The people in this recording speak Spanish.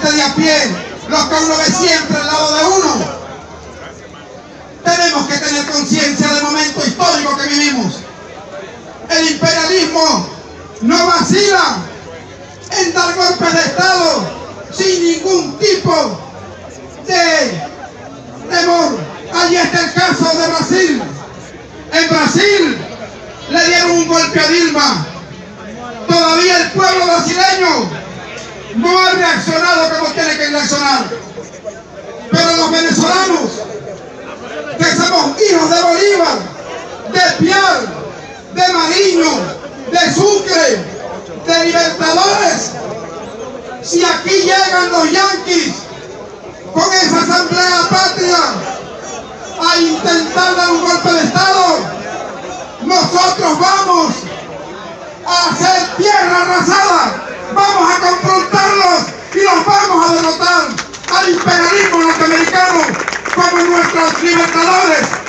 gente de a pie, los que uno ve siempre al lado de uno. Tenemos que tener conciencia del momento histórico que vivimos. El imperialismo no vacila en dar golpes de Estado sin ningún tipo de temor. Allí está el caso de Brasil. En Brasil le dieron un golpe a Dilma. Todavía el pueblo brasileño no ha reaccionado como tiene que reaccionar. Pero los venezolanos, que somos hijos de Bolívar, de Piar, de Mariño, de Sucre, de Libertadores, si aquí llegan los yanquis con esa asamblea patria a intentar dar un golpe de Estado, nosotros vamos a hacer tierra arrasada, vamos a confrontarlos y los vamos a derrotar al imperialismo norteamericano como nuestros libertadores.